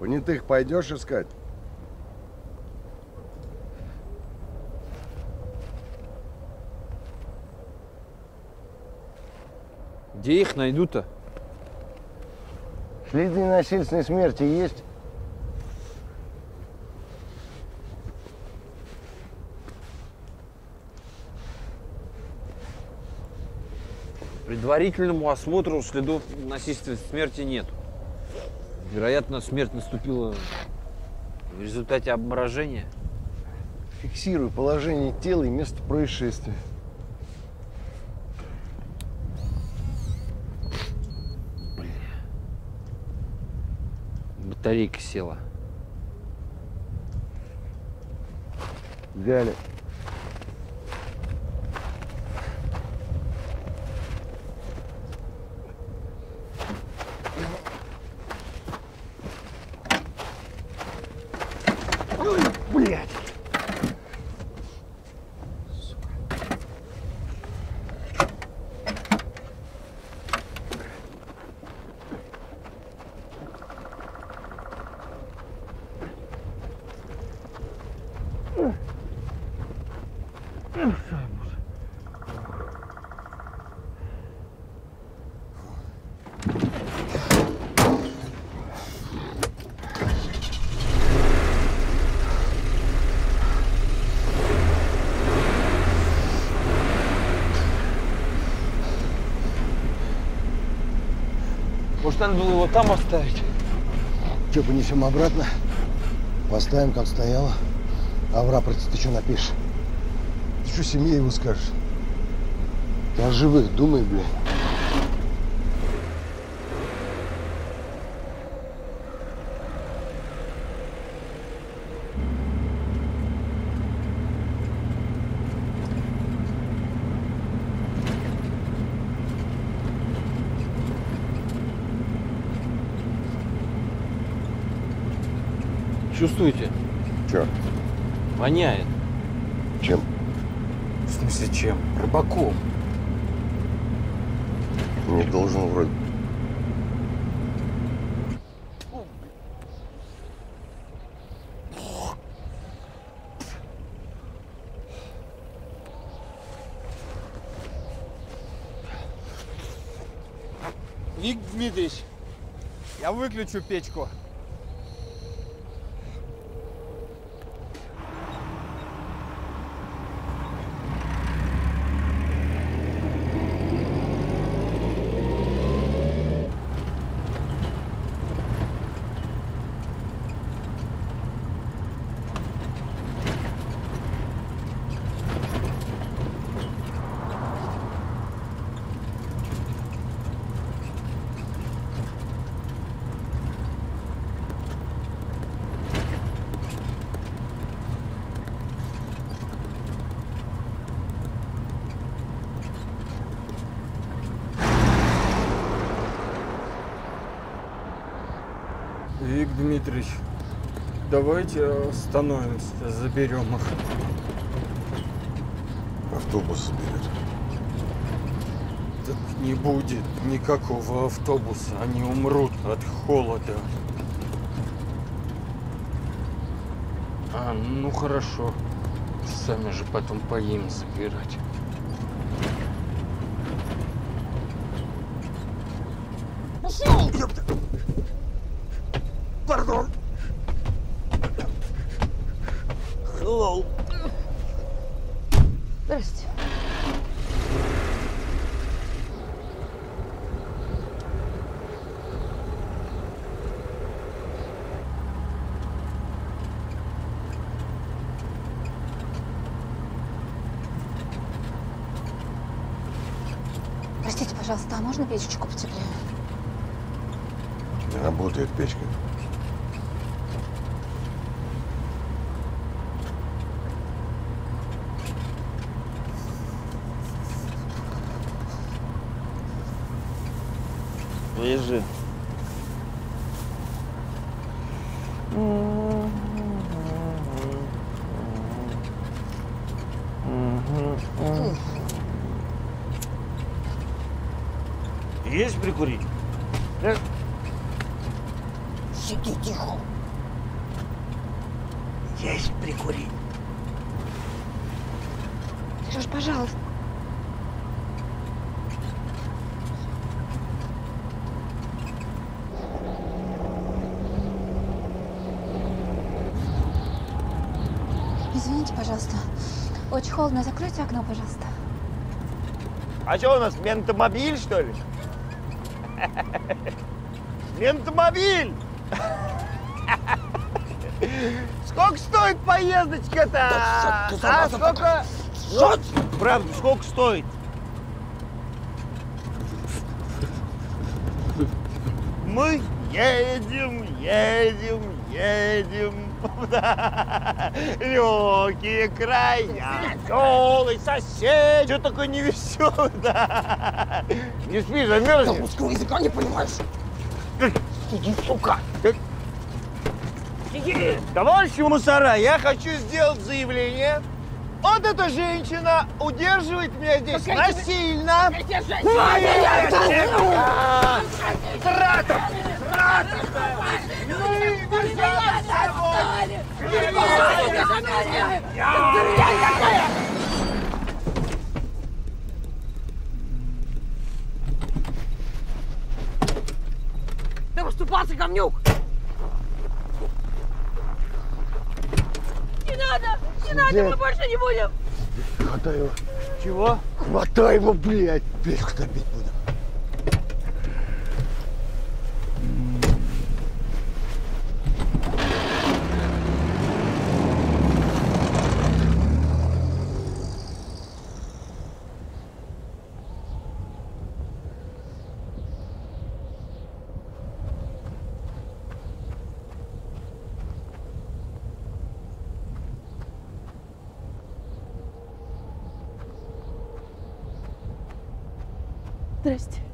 Понятых пойдешь искать? Где их найду-то? Следы насильственной смерти есть? Предварительному осмотру следов насильственной смерти нет. Вероятно, смерть наступила в результате обморожения. Фиксирую положение тела и место происшествия. Батарейка села. Галя. Блядь. Может, надо было его там оставить? Че, понесем обратно? Поставим, как стояло. А в рапорте ты что напишешь? Ты что семье его скажешь? Ты о живых думай, блядь. Чувствуете? Че? Воняет. Чем? В смысле, чем? Рыбаком. Не должен вроде. Виктор Дмитриевич, я выключу печку. Виктор Дмитриевич, давайте остановимся, заберем их. Автобус заберет. Так не будет никакого автобуса, они умрут от холода. А, ну хорошо. Сами же потом поедем забирать. Пардон. Hello. Здрасте. Простите, пожалуйста, а можно печечку потеплее? Не работает печка. Лежи. Есть прикурить? Сиди тихо. Есть прикурить. Сереж, пожалуйста. Извините, пожалуйста. Очень холодно. Закройте окно, пожалуйста. А что у нас, ментомобиль, что ли? Ментомобиль! Сколько стоит поездочка-то? А сколько? Вот, правда, сколько стоит? Мы едем, едем, едем. Легкие края, веселый сосед. Что такое невеселый? Да. Не спишь, замерзнешь? Ты русского языка не понимаешь. Иди, сука. Товарищи мусора, я хочу сделать заявление. Вот эта женщина удерживает меня здесь насильно. Тратов! Ты выступался, говнюк! Не надо! Не надо, мы больше не будем! Хватай его. Чего? Хватай его, блядь. Печку топить будем. Здрасте.